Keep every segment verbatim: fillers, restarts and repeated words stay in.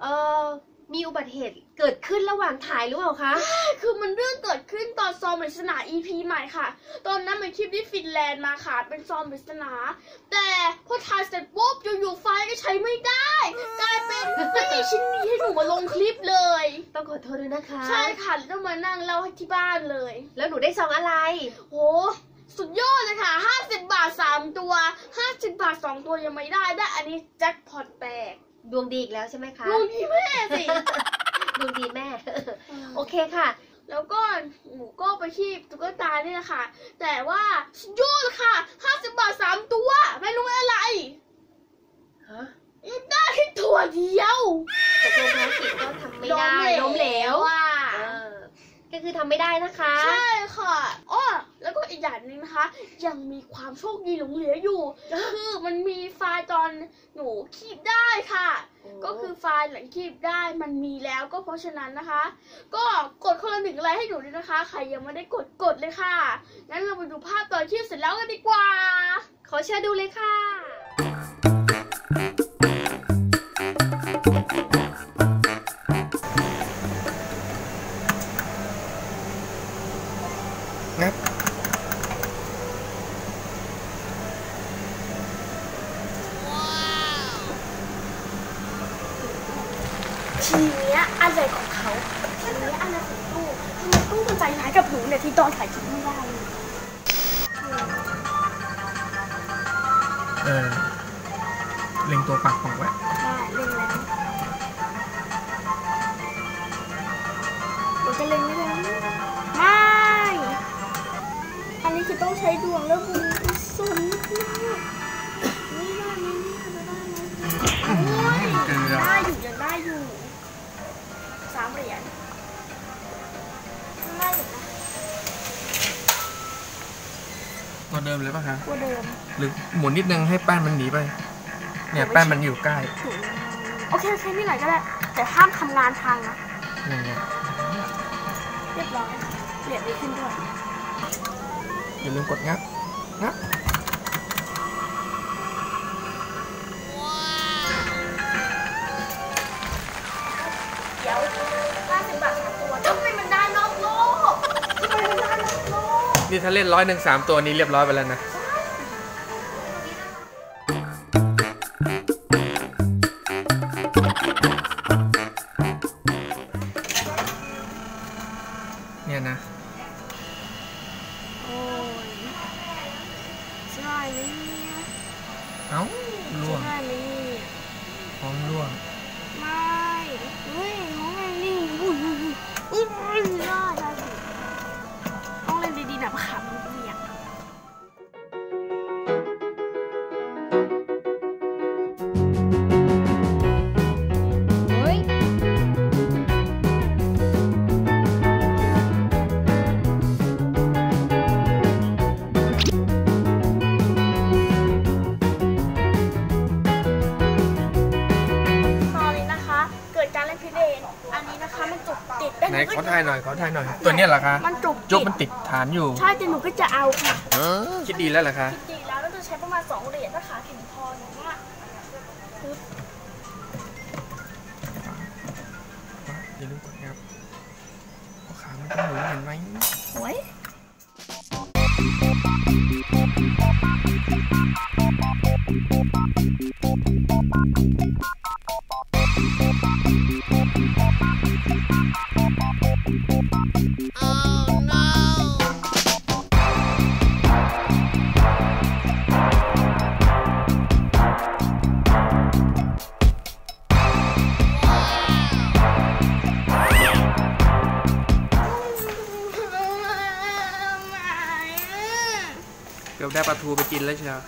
ออมีอุบัติเหตุเกิดขึ้นระหว่างถ่ายหรือเปล่าคะคือมันเรื่องเกิดขึ้นตอนซอมปริศนา อี พี ใหม่ค่ะตอนนั้นเป็นคลิปที่ฟินแลนด์มาค่ะเป็นซอมปริศนาแต่พอถ่ายเสร็จปุ๊บอยู่ๆไฟก็ใช้ไม่ได้กลายเป็นไม่มีชิ้นนี้ให้หนูมาลงคลิปเลยต้องขอโทษด้วยนะคะใช่ค่ะต้องมานั่งเล่าให้ที่บ้านเลยแล้วหนูได้ซองอะไรโหสุดยอดเลยค่ะห้าสิบบาทสามตัวห้าสิบบาทสองตัวยังไม่ได้ได้อันนี้แจ็คพอตแตกดวงดีอีกแล้วใช่ไหมคะดวงดีแม่สิดวงดีแม่โอเคค่ะแล้วก็หนูก็ไปที่ตุ๊กตานี่แหละค่ะแต่ว่าสุดยอดค่ะห้าสิบบาทสามตัวไม่รู้อะไรฮะได้แค่ตัวเดียวแต่ตัวภารกิจก็ทำไม่ได้ล้มเหลวอ่ะก็คือทำไม่ได้นะคะใช่ค่ะอ้อแล้วก็อีกอย่างนึงนะคะยังมีความโชคดีหลงเหลืออยู่คือมันมีไฟล์ตอนหนูคีบได้ค่ะก็คือไฟล์หลังคีบได้มันมีแล้วก็เพราะฉะนั้นนะคะก็กดคนละหนึ่งไลค์ให้หนูด้วยนะคะใครยังไม่ได้กดกดเลยค่ะงั้นเราไปดูภาพตอนคีบเสร็จแล้วกันดีกว่าขอเชิญดูเลยค่ะงับทีเนี้ยอะไรของเขาทีเนี้ยอะไรของตู้ทำไมตู้มันใจร้ายกับหนูเนี่ยที่ตอนถ่ายคลิปไม่ได้เลยเออเล็งตัวปากของไว้ใช่เล็งแล้วมันจะเล็งไม่แล้วไม่อันนี้คือต้องใช้ดวงแล้วบุญกุศลนี่ได้ไหมนี่ทำได้ไหมได้อยู่ยังได้อยู่สามเหรียญได้อยู่นะตัวเดิมเลยป่ะคะตัวเดิมหรือหมุนนิดนึงให้แป้นมันหนีไปเนี่ยแป้นมันอยู่ใกล้โอเคใช้ที่ไหนก็ได้แต่ห้ามทำงานพังนะเรียบร้อยเปลี่ยนไปขึ้นด้วยอย่าลืมกดงับงับเดี๋ยวห้าสิบบาทสามตัวทำไมมันได้นอกโลกทำไมมันได้นอกโลกนี่ถ้าเล่นร้อยหนึ่งสามตัวนี้เรียบร้อยไปแล้วนะเนี่ยนะโอ้ยใช่ไหมเนี่ยเอ้าล่วงใช่ไหมพร้อมล่วงไม่เฮ้ยน้องไงนี่อุ้ยอุ้ยอุ้ยได้ได้สิต้องเล่นดีๆนะขามันเบี่ยงไหนขอถ่ายหน่อยขอถ่ายหน่อยตัวนี้เหรอคะมันจุกจกมันติดฐานอยู่ใช่แต่หนูก็จะเอาค่ะคิดดีแล้วเหรอคะคิดดีแล้วแล้วจะใช้ประมาณสองเหรียญถ้าขาถึงพอหนูว่าอย่าลืมกดครับขามันต้องหมุนเห็นไหมโอ้ยเดี๋ยวได้ปลาทูไปกินแล้วเชียว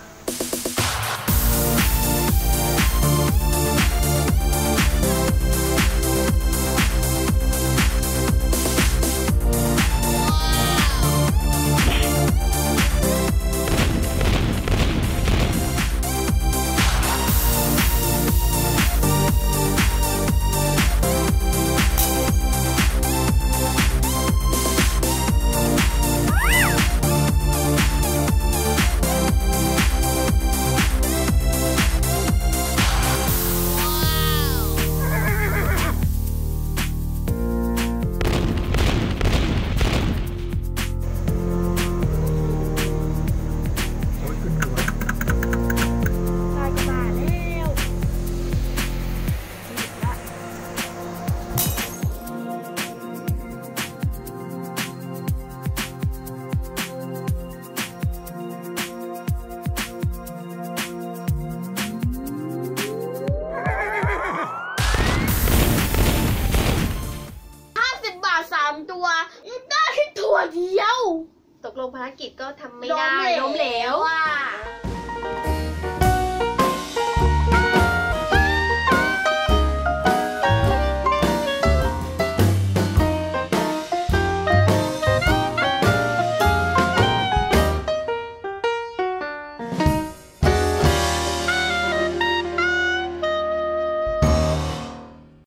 เดียวตกลงภารกิจก็ทำไม่ได้ล้มเหลวว่ะ